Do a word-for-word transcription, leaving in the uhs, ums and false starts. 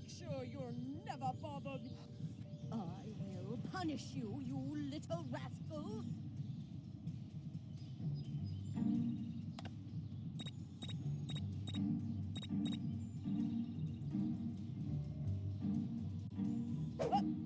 make sure you're never bothered. I will punish you, you little rascals. Uh